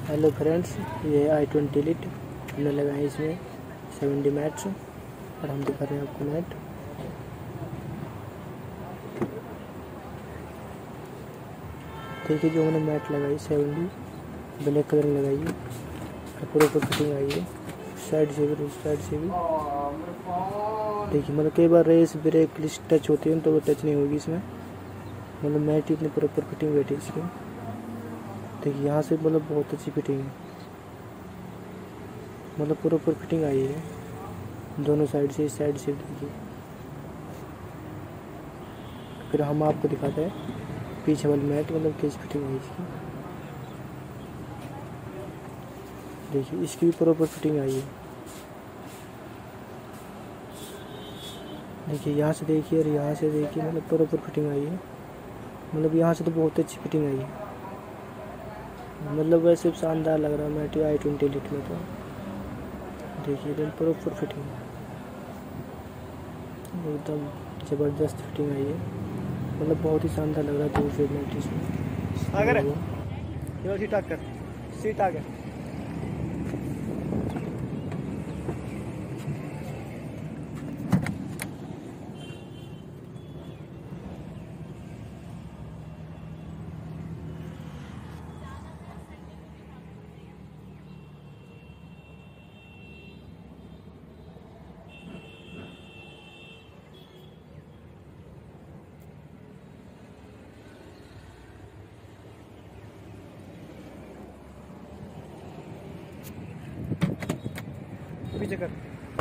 Hello friends, ये i20 Elite हमने लगाए इसमें 70 मैट्स और हम दिखा रहे हैं आपको मैट। देखिए जो हमने मैट लगाई 70 ब्लैक कलर में लगाई है और पूरा फिटिंग आई है, साइड से भी उस साइड से भी। देखिए मतलब कई बार रेस ब्रेक क्लिच टच होती है तो वो टच नहीं होगी इसमें। मतलब मैट इतनी प्रॉपर फिटिंग बैठी है इसकी। देखिए यहाँ से मतलब बहुत अच्छी फिटिंग है, मतलब प्रॉपर फिटिंग आई है दोनों साइड से, इस साइड से देखिए। फिर हम आपको दिखाते हैं पीछे वाली मैट मतलब कैसी फिटिंग है इसकी। देखिए इसकी भी प्रॉपर फिटिंग आई है। देखिए यहाँ से देखिए और यहाँ से देखिए, मतलब प्रॉपर फिटिंग आई है। मतलब यहाँ से तो बहुत अच्छी फिटिंग आई है, मतलब वैसे शानदार लग रहा है मैट i20 Elite में। तो देखिए एकदम प्रॉपर फिटिंग है, एकदम ज़बरदस्त फिटिंग आई है। मतलब बहुत ही शानदार लग रहा है दूर से मैट इसमें। आगे सीट आकर सीट आगे। पीछे कर।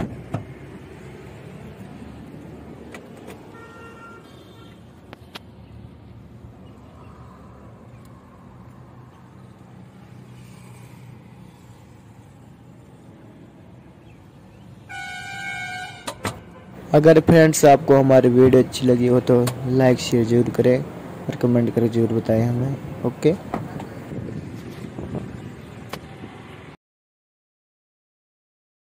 अगर फ्रेंड्स आपको हमारी वीडियो अच्छी लगी हो तो लाइक शेयर ज़रूर करें और कमेंट करके ज़रूर बताएं हमें। ओके।